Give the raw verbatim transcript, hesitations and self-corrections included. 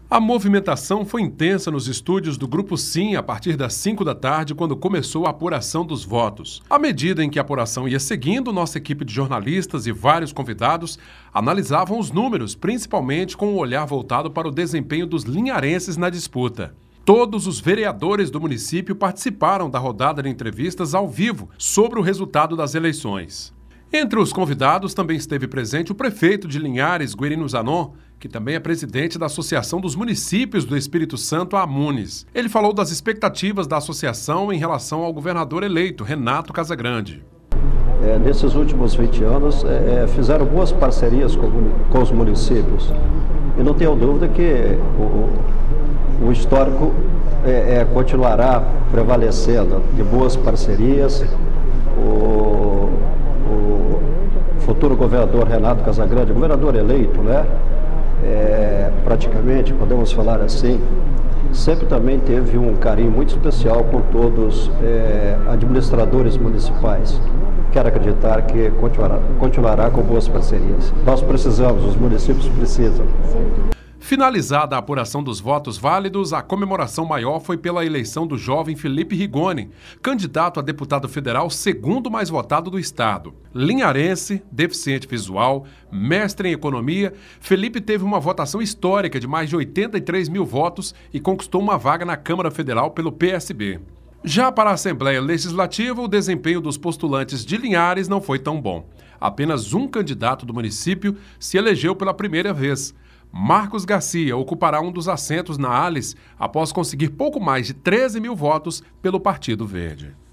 A movimentação foi intensa nos estúdios do Grupo Sim a partir das cinco da tarde, quando começou a apuração dos votos. À medida em que a apuração ia seguindo, nossa equipe de jornalistas e vários convidados analisavam os números, principalmente com um olhar voltado para o desempenho dos linharenses na disputa. Todos os vereadores do município participaram da rodada de entrevistas ao vivo sobre o resultado das eleições. Entre os convidados também esteve presente o prefeito de Linhares, Guerino Zanon, que também é presidente da Associação dos Municípios do Espírito Santo, a AMUNES. Ele falou das expectativas da associação em relação ao governador eleito, Renato Casagrande. É, nesses últimos vinte anos, é, fizeram boas parcerias com, com os municípios. E não tenho dúvida que o, o histórico é, é, continuará prevalecendo de boas parcerias. O, o futuro governador Renato Casagrande, governador eleito, né? É, praticamente, podemos falar assim, sempre também teve um carinho muito especial com todos é, administradores municipais. Quero acreditar que continuará, continuará com boas parcerias. Nós precisamos, os municípios precisam. Finalizada a apuração dos votos válidos, a comemoração maior foi pela eleição do jovem Felipe Rigoni, candidato a deputado federal segundo mais votado do estado. Linharense, deficiente visual, mestre em economia, Felipe teve uma votação histórica de mais de oitenta e três mil votos e conquistou uma vaga na Câmara Federal pelo P S B. Já para a Assembleia Legislativa, o desempenho dos postulantes de Linhares não foi tão bom. Apenas um candidato do município se elegeu pela primeira vez. Marcos Garcia ocupará um dos assentos na ALIS após conseguir pouco mais de treze mil votos pelo Partido Verde.